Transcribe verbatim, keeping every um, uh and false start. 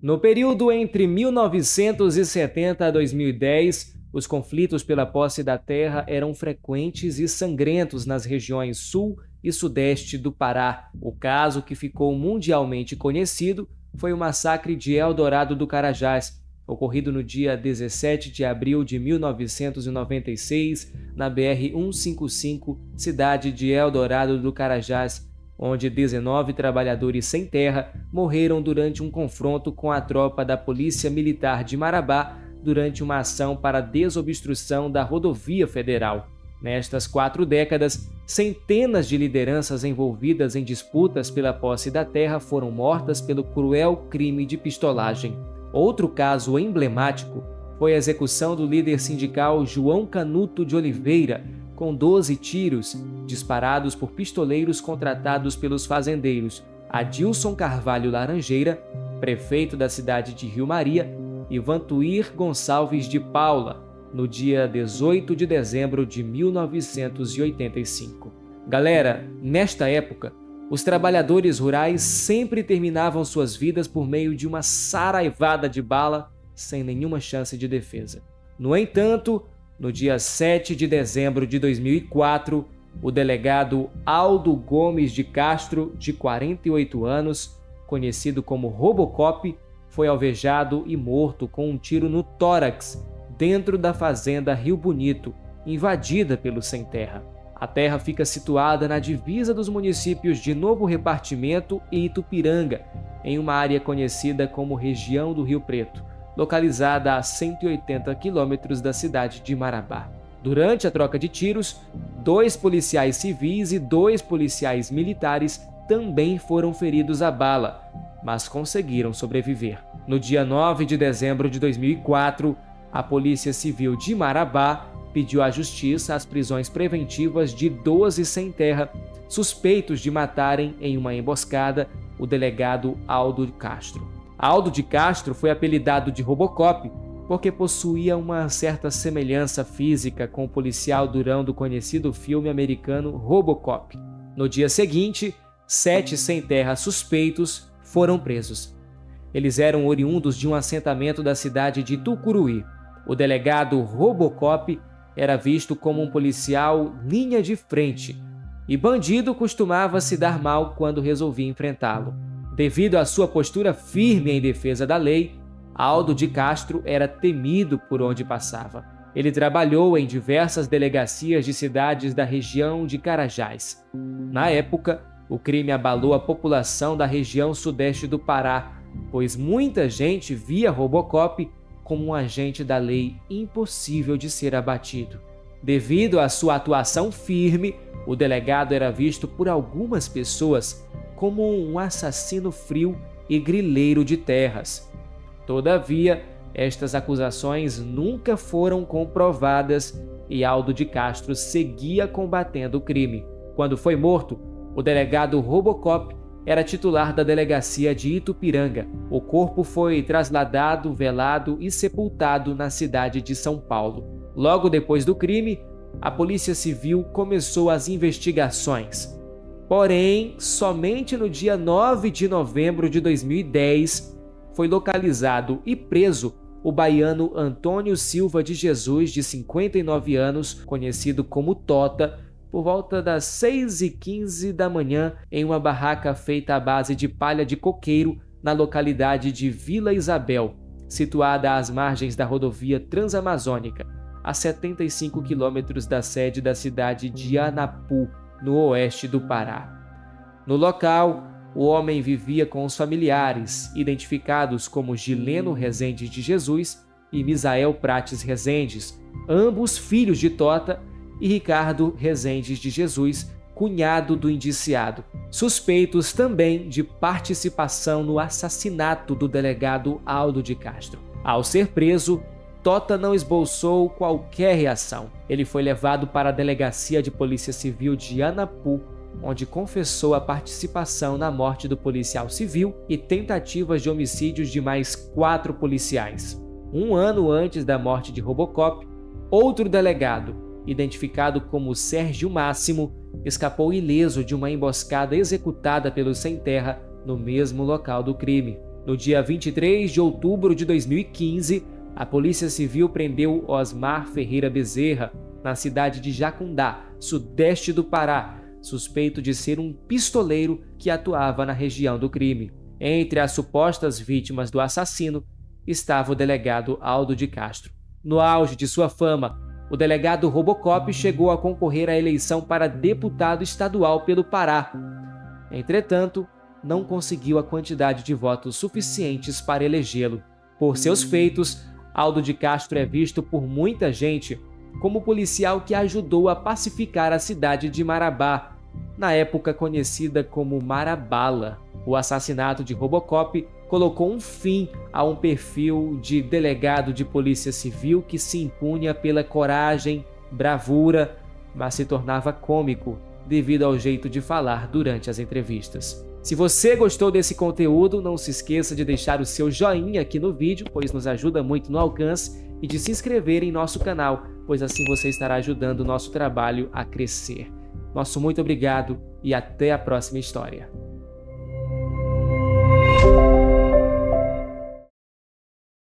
No período entre mil novecentos e setenta a dois mil e dez, os conflitos pela posse da terra eram frequentes e sangrentos nas regiões sul e sudeste do Pará. O caso que ficou mundialmente conhecido foi o massacre de Eldorado do Carajás, ocorrido no dia dezessete de abril de mil novecentos e noventa e seis, na B R cento e cinquenta e cinco, cidade de Eldorado do Carajás, onde dezenove trabalhadores sem terra morreram durante um confronto com a tropa da Polícia Militar de Marabá durante uma ação para desobstrução da rodovia federal. Nestas quatro décadas, centenas de lideranças envolvidas em disputas pela posse da terra foram mortas pelo cruel crime de pistolagem. Outro caso emblemático foi a execução do líder sindical João Canuto de Oliveira, com doze tiros disparados por pistoleiros contratados pelos fazendeiros Adilson Carvalho Laranjeira, prefeito da cidade de Rio Maria, e Vantuir Gonçalves de Paula, no dia dezoito de dezembro de mil novecentos e oitenta e cinco. Galera, nesta época, os trabalhadores rurais sempre terminavam suas vidas por meio de uma saraivada de bala sem nenhuma chance de defesa. No entanto, no dia sete de dezembro de dois mil e quatro, o delegado Aldo Gomes de Castro, de quarenta e oito anos, conhecido como Robocop, foi alvejado e morto com um tiro no tórax dentro da fazenda Rio Bonito, invadida pelo sem terra. A terra fica situada na divisa dos municípios de Novo Repartimento e Itupiranga, em uma área conhecida como região do Rio Preto, localizada a cento e oitenta quilômetros da cidade de Marabá. Durante a troca de tiros, dois policiais civis e dois policiais militares também foram feridos a bala, mas conseguiram sobreviver. No dia nove de dezembro de dois mil e quatro, a Polícia Civil de Marabá pediu à Justiça as prisões preventivas de doze sem terra, suspeitos de matarem em uma emboscada o delegado Aldo de Castro. Aldo de Castro foi apelidado de Robocop porque possuía uma certa semelhança física com o policial durão do conhecido filme americano Robocop. No dia seguinte, sete sem-terra suspeitos foram presos. Eles eram oriundos de um assentamento da cidade de Tucuruí. O delegado Robocop era visto como um policial linha de frente, e bandido costumava se dar mal quando resolvia enfrentá-lo. Devido à sua postura firme em defesa da lei, Aldo de Castro era temido por onde passava. Ele trabalhou em diversas delegacias de cidades da região de Carajás. Na época, o crime abalou a população da região sudeste do Pará, pois muita gente via Robocop como um agente da lei impossível de ser abatido. Devido à sua atuação firme, o delegado era visto por algumas pessoas como um assassino frio e grileiro de terras. Todavia, estas acusações nunca foram comprovadas e Aldo de Castro seguia combatendo o crime. Quando foi morto, o delegado Robocop era titular da delegacia de Itupiranga. O corpo foi trasladado, velado e sepultado na cidade de São Paulo. Logo depois do crime, a Polícia Civil começou as investigações. Porém, somente no dia nove de novembro de dois mil e dez, foi localizado e preso o baiano Antônio Silva de Jesus, de cinquenta e nove anos, conhecido como Tota, por volta das seis e quinze da manhã, em uma barraca feita à base de palha de coqueiro, na localidade de Vila Isabel, situada às margens da rodovia Transamazônica, a setenta e cinco quilômetros da sede da cidade de Anapu, no oeste do Pará. No local, o homem vivia com os familiares, identificados como Gileno Rezende de Jesus e Misael Prates Rezendes, ambos filhos de Tota, e Ricardo Rezendes de Jesus, cunhado do indiciado, suspeitos também de participação no assassinato do delegado Aldo de Castro. Ao ser preso, Tota não esboçou qualquer reação. Ele foi levado para a Delegacia de Polícia Civil de Anapu, onde confessou a participação na morte do policial civil e tentativas de homicídios de mais quatro policiais. Um ano antes da morte de Robocop, outro delegado, identificado como Sérgio Máximo, escapou ileso de uma emboscada executada pelo sem terra no mesmo local do crime. No dia vinte e três de outubro de dois mil e quinze, a Polícia Civil prendeu Osmar Ferreira Bezerra, na cidade de Jacundá, sudeste do Pará, suspeito de ser um pistoleiro que atuava na região do crime. Entre as supostas vítimas do assassino estava o delegado Aldo de Castro. No auge de sua fama, o delegado Robocop chegou a concorrer à eleição para deputado estadual pelo Pará. Entretanto, não conseguiu a quantidade de votos suficientes para elegê-lo. Por seus feitos, Aldo de Castro é visto por muita gente como o policial que ajudou a pacificar a cidade de Marabá, na época conhecida como Marabala. O assassinato de Robocop colocou um fim a um perfil de delegado de polícia civil que se impunha pela coragem, bravura, mas se tornava cômico devido ao jeito de falar durante as entrevistas. Se você gostou desse conteúdo, não se esqueça de deixar o seu joinha aqui no vídeo, pois nos ajuda muito no alcance, e de se inscrever em nosso canal, pois assim você estará ajudando o nosso trabalho a crescer. Nosso muito obrigado e até a próxima história.